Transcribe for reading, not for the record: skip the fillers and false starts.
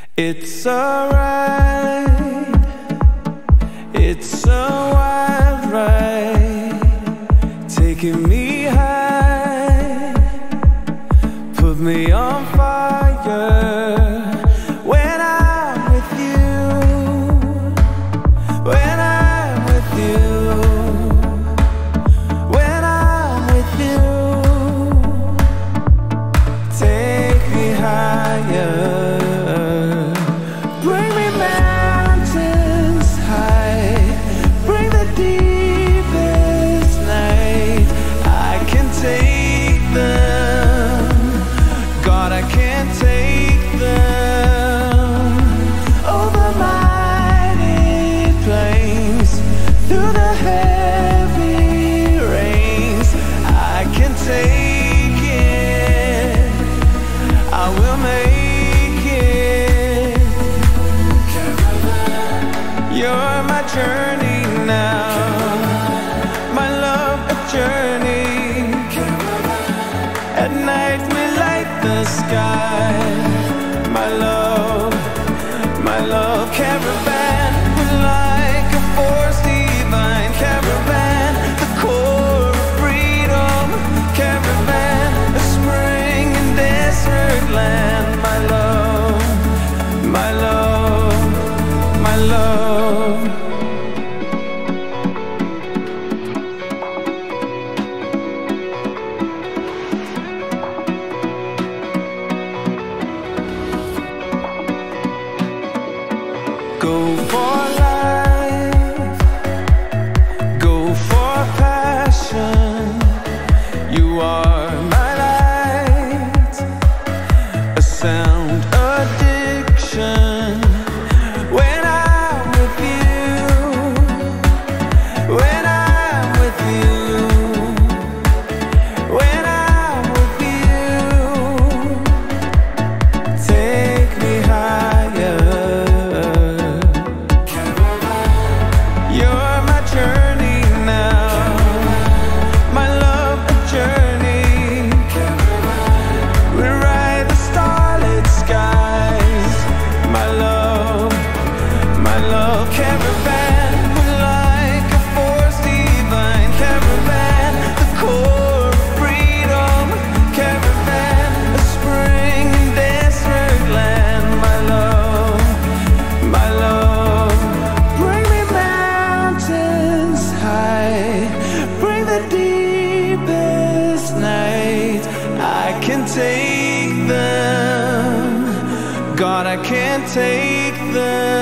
It's alright, it's a wild ride, taking me high, put me on fire. When I'm with you, when I'm with you, when I'm with you, take me higher. Journey now, my love, a journey. At night we light the sky, my love, caravan. We're like a force divine, caravan, the core of freedom, caravan, a spring in desert land, my love, my love, my love. Go for life, go for passion. You are my light, a sound addiction. When I'm with you, when I'm with you, when I'm with you, take me higher. Take them, God, I can't take them.